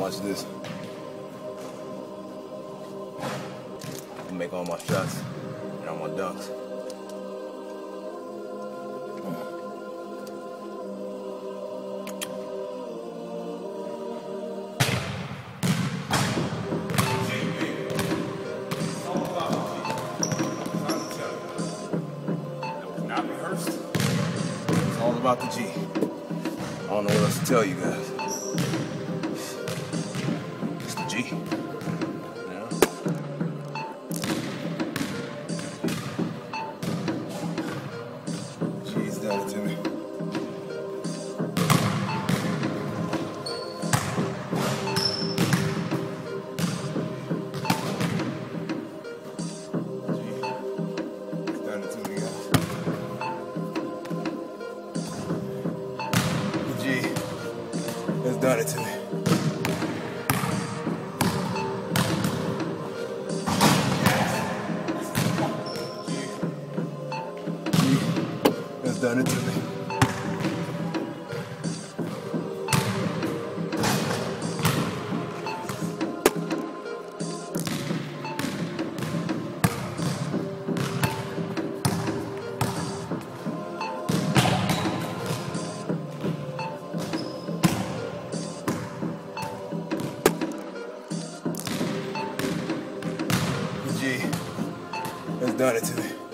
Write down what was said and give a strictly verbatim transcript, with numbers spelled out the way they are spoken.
Watch this. I make all my shots and all my dunks. It's all about the G. I don't know what else to tell you guys. It's the G. Yeah. G's done it to me. It's done it to me. It's done it to me. G has done it to me.